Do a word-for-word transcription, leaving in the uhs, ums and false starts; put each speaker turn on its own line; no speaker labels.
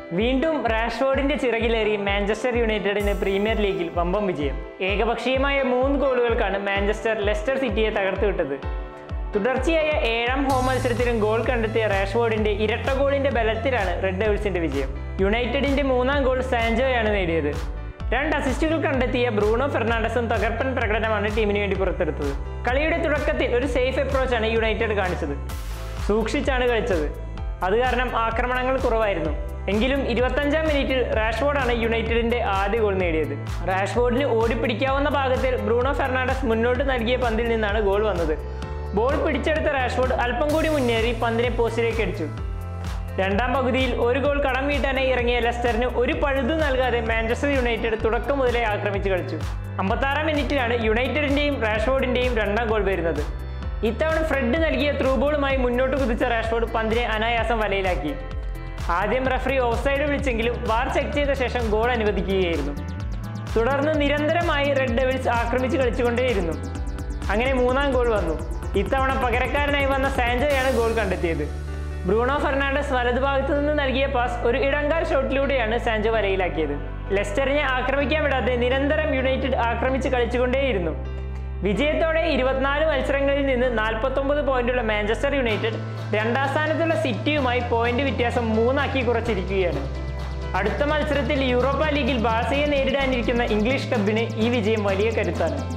വീണ്ടും റാഷ്ഫോർഡിന്റെ ചിറകിലേറി മാഞ്ചസ്റ്റർ യുണൈറ്റഡിന് പ്രീമിയർ ലീഗിൽ വമ്പം വിജയം. ഏകപക്ഷീയമായ മൂന്ന് ഗോളുകൾക്കാണ് മാഞ്ചസ്റ്റർ ലെസ്റ്റർ സിറ്റിയെ തകർത്തുവിട്ടത്. തുടർച്ചയായ ഏഴാം ഹോം മത്സരത്തിലും ഗോൾ കണ്ടെത്തിയ റാഷ്ഫോർഡിന്റെ ഇരട്ട ഗോളിന്റെ ബലത്തിലാണ് റെഡ് ഡെവിൾസിന്റെ വിജയം. യുണൈറ്റഡിന്റെ മൂന്നാം ഗോൾ സാൻജോയാണ് നേടിയത്. രണ്ട് അസിസ്റ്റുകൾ കണ്ടെത്തിയ ബ്രൂണോ ഫെർണാണ്ടസും തകർപ്പൻ പ്രകടനമാണ് ടീമിന് വേണ്ടി പുറത്തെടുത്തത്. കളിയുടെ തുടക്കത്തിൽ ഒരു സേഫ് അപ്രോച്ചാണ് യുണൈറ്റഡ് കാണിച്ചത്. സൂക്ഷിച്ചാണ് കളിച്ചത്. അത് കാരണം ആക്രമണങ്ങൾ കുറവായിരുന്നു. എങ്കിലും ഇരുപത്തഞ്ചാം മിനിറ്റിൽ റാഷ്ഫോർഡാണ് യുണൈറ്റഡിന്റെ ആദ്യ ഗോൾ നേടിയത്. റാഷ്ഫോർഡിന് ഓടിപ്പിടിക്കാവുന്ന ഭാഗത്തിൽ ബ്രൂണോ ഫെർണാണ്ടസ് മുന്നോട്ട് നൽകിയ പന്തിൽ നിന്നാണ് ഗോൾ വന്നത്. ബോൾ പിടിച്ചെടുത്ത റാഷ്ഫോർഡ് അല്പം കൂടി മുന്നേറി പന്തിനെ പോസ്റ്റിലേക്ക് അടിച്ചു. രണ്ടാം പകുതിയിൽ ഒരു ഗോൾ കടം വീട്ടാനായി ഇറങ്ങിയ ലെസ്റ്ററിന് ഒരു പഴുതും നൽകാതെ മാഞ്ചസ്റ്റർ യുണൈറ്റഡ് തുടക്കം മുതലേ ആക്രമിച്ച് കളിച്ചു. അമ്പത്താറാം മിനിറ്റിലാണ് യുണൈറ്റഡിന്റെയും റാഷ്ഫോർഡിന്റെയും രണ്ടാം ഗോൾ വരുന്നത്. ഇത്തവണ ഫ്രെഡ് നൽകിയ ത്രൂ ബോളുമായി മുന്നോട്ട് കുതിച്ച റാഷ്ഫോർഡ് പന്തിനെ അനായാസം വലയിലാക്കി. ആദ്യം റഫറി ഓഫ്സൈഡ് വിളിച്ചെങ്കിലും വാർ ചെക്ക് ചെയ്ത ശേഷം ഗോൾ അനുവദിക്കുകയായിരുന്നു. തുടർന്ന് നിരന്തരമായി റെഡ് ഡെവിൾസ് ആക്രമിച്ച് കളിച്ചുകൊണ്ടേയിരുന്നു. അങ്ങനെ മൂന്നാം ഗോൾ വന്നു. ഇത്തവണ പകരക്കാരനായി വന്ന സാൻജോയാണ് ഗോൾ കണ്ടെത്തിയത്. ബ്രൂണോ ഫെർണാണ്ടസ് വലതുഭാഗത്തു നിന്ന് നൽകിയ പാസ് ഒരു ഇടങ്കാൽ ഷോട്ടിലൂടെയാണ് സാൻജോ വലയിലാക്കിയത്. ലെസ്റ്ററിനെ ആക്രമിക്കാൻ വിടാതെ നിരന്തരം യുണൈറ്റഡ് ആക്രമിച്ച് കളിച്ചുകൊണ്ടേയിരുന്നു. വിജയത്തോടെ ഇരുപത്തിനാല് മത്സരങ്ങളിൽ നിന്ന് നാൽപ്പത്തൊമ്പത് പോയിന്റുള്ള മാഞ്ചസ്റ്റർ യുണൈറ്റഡ് രണ്ടാം സ്ഥാനത്തുള്ള സിറ്റിയുമായി പോയിന്റ് വ്യത്യാസം മൂന്നാക്കി കുറച്ചിരിക്കുകയാണ്. അടുത്ത മത്സരത്തിൽ യൂറോപ്പ ലീഗിൽ ബാഴ്സയെ നേരിടാനിരിക്കുന്ന ഇംഗ്ലീഷ് ക്ലബിന് ഈ വിജയം വലിയ കരുത്താണ്.